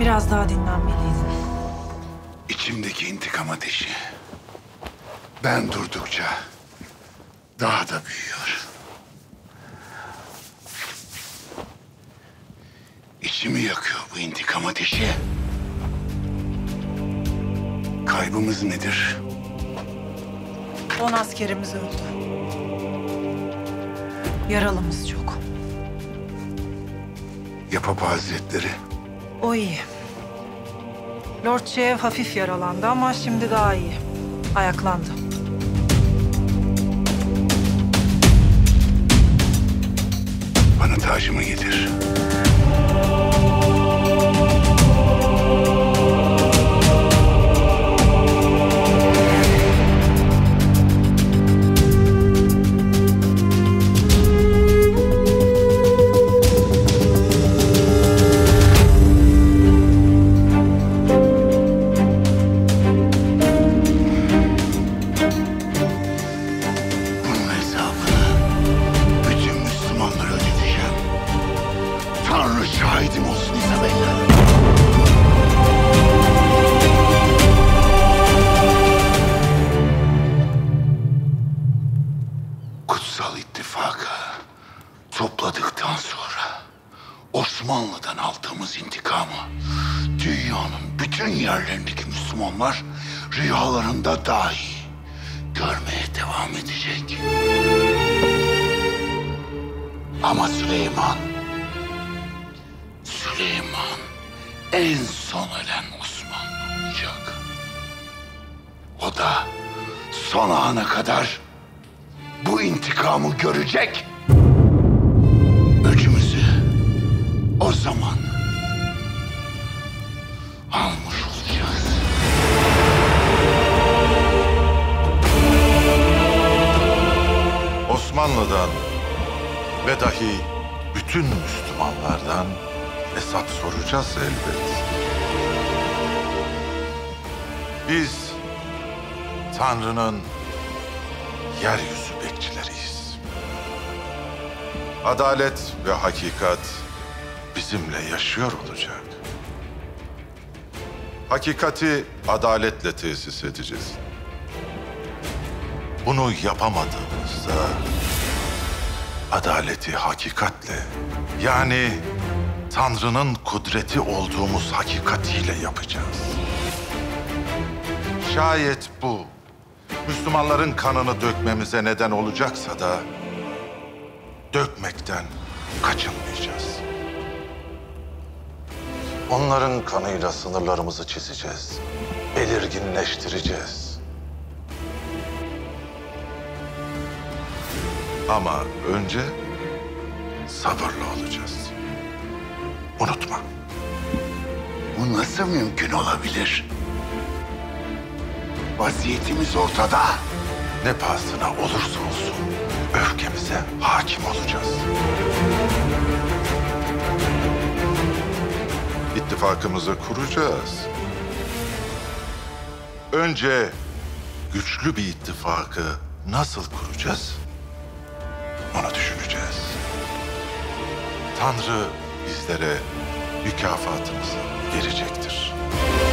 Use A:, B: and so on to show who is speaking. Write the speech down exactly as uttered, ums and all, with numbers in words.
A: Biraz daha dinlenmeliydin.
B: İçimdeki intikam ateşi ben durdukça daha da büyüyor. İçimi yakıyor bu intikam ateşi. Kaybımız nedir?
A: On askerimiz öldü. Yaralımız çok.
B: Ya Papa Hazretleri?
A: O iyi. Lord Şev hafif yaralandı ama şimdi daha iyi. Ayaklandı.
B: Bana tacımı getir. Tanrı şahidim olsun Isabella. Kutsal İttifakı topladıktan sonra Osmanlı'dan aldığımız intikamı dünyanın bütün yerlerindeki Müslümanlar rüyalarında dahi görmeye devam edecek. Ama Süleyman Süleyman en son ölen Osmanlı olacak. O da son ana kadar bu intikamı görecek. Öcümüzü o zaman almış olacağız.
C: Osmanlı'dan ve dahi bütün Müslümanlardan hesap soracağız elbet. Biz Tanrı'nın yeryüzü bekçileriyiz. Adalet ve hakikat bizimle yaşıyor olacak. Hakikati adaletle tesis edeceğiz. Bunu yapamadığımızda adaleti hakikatle, yani Tanrı'nın kudreti olduğumuz hakikatiyle yapacağız. Şayet bu Müslümanların kanını dökmemize neden olacaksa da dökmekten kaçınmayacağız. Onların kanıyla sınırlarımızı çizeceğiz, belirginleştireceğiz. Ama önce sabırlı olacağız. Unutma.
B: Bu nasıl mümkün olabilir? Vaziyetimiz ortada.
C: Ne pahasına olursa olsun öfkemize hakim olacağız. İttifakımızı kuracağız. Önce güçlü bir ittifakı nasıl kuracağız? Onu düşüneceğiz. Tanrı bizlere mükafatımızı verecektir.